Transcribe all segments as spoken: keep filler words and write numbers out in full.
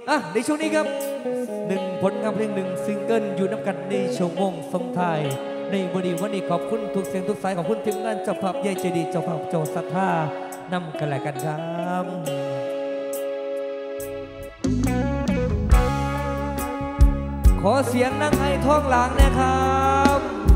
อ่ะในช่วงนี้ครับหนึ่งผลงานเพลงหนึ่งซิงเกิลอยู่น้ำกันในชั่วโมงส่งท้ายในวันนี้วันนี้ขอบคุณทุกเสียงทุกสายขอบคุณทีมงานเจ้าภาพใหญ่ใจดีเจ้าภาพโจศรัทธานำกันแหละกันครับขอเสียงนั่งไอ้ท้องหลังนะครับ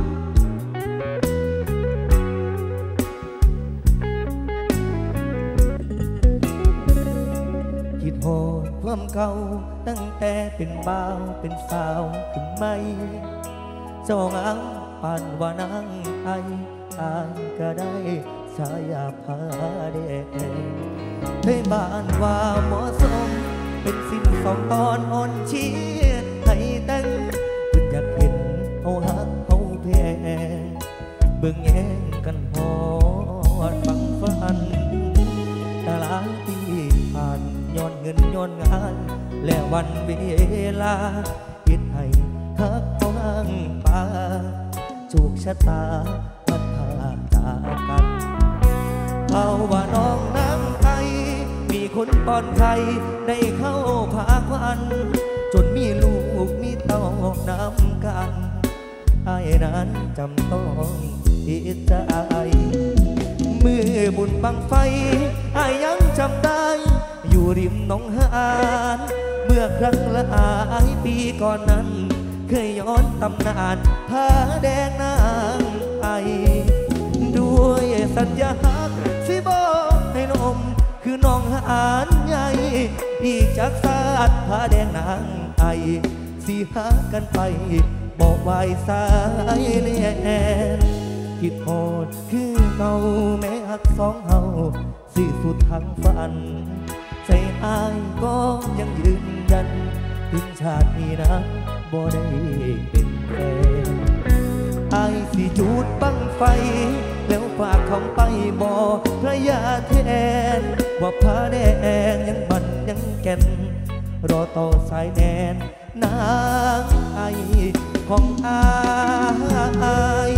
คิดโหดความเก่าตั้งแต่เป็นบ่าวเป็นสาวขึ้นไม่เจ้างามปานว่านางไออายก็ได้สายาพาเดให้บ้านว่าเหมาะสมเป็นสิ่งสองตอนอ่อนชี้ให้แต่งคุณอยากเห็นเขาหักเขาแพ้เบิ่งแย่งกันหอดฟังฝันตลาดที่ผ่านย้อนเงินย้อนงานและวันเวลาเฮ็ดให้ทักเขาห่างปาจูกชะตาพัดพาจากกันเขาว่าน้องน้ำไทยมีคนป้อนไทยได้เข้าพาควันจนมีลูกมีเต้าน้ำกันไอ้นั้นจำต้องอิจฉามือบุญบังไฟไอ้ยังจำได้อยู่ริมหนองหานเมื่อครั้งหลายปีก่อนนั้นเคยย้อนตำนานผ้าแดงนางไอด้วยสัญญาหักสิบอกให้นมคือน้องหานใหญ่อีกจากศาสตร์ผ้าแดงนางไอสิหากันไปบอกไว้สายเลียนคิดโหดคือเก่าแม้หักสองเฮาสิสุดทั้งฝันใจอายก็ยังยืนยันถึงชาตินี้นะบ่ได้เป็นแฟนอายสิจูดบังไฟแล้วฝากคำไปบอกพระยาแทนว่าผ้าแดงยังมันยังแก่นรอต่อสายแนนนางไอของอาย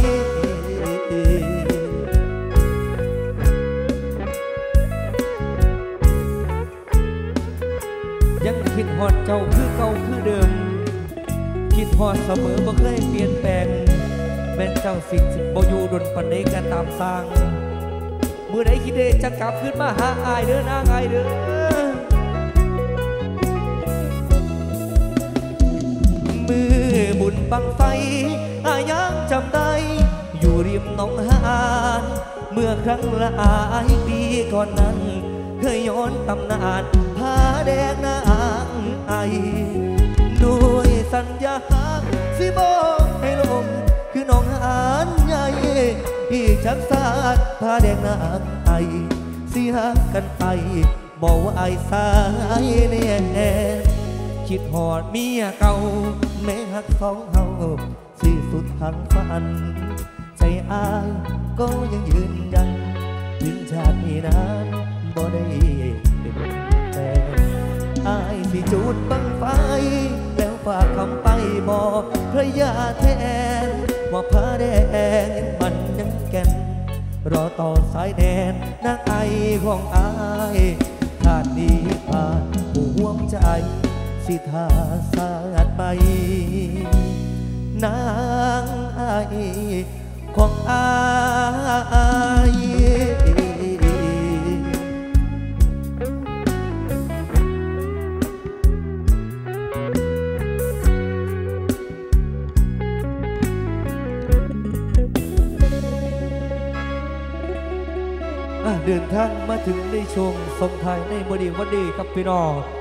ยังคิดฮอดเจ้าคือเก่าคือเดิมคิดฮอดเสมอบ่เคยเปลี่ยนแปลงแม่นเจ้าสิ่งสิบ่อยู่ดนปันใดกันตามสร้างเมื่อใดคิดเดจะกลับขึ้นมาหาอายเด้อนางอายเด้อมือบุญบังไฟอายยังจำได้อยู่ริมหนองหานเมื่อครั้งหลายปีก่อนนั้นเคยย้อนตำนานผ้าแดงนางไอด้วยสัญญาหักสิบอกให้ลมคือน้องหานใหญ่อีกจากศาสตร์ผ้าแดงนางไอสิหากันไปบอกว่าไอสายเลียนคิดหอดเมียเก่าแม่หักสองเฮาสิสุดทางฝันใจอายก็ยังยืนยันถึงชาตินี้นั้นบ่ได้เป็นแฟนอายสิจูดบังไฟแล้วฝากคำไปบอกพระยาแทนว่าผ้าแดงมันยังแก่นรอต่อสายแดนนางไอของอายขาดดีผ่านห่วงใจสิทาสาดไปนางไอของอายเดินทางมาถึงในช่วงส่งท้ายในวันดีวันดีครับพี่น้อง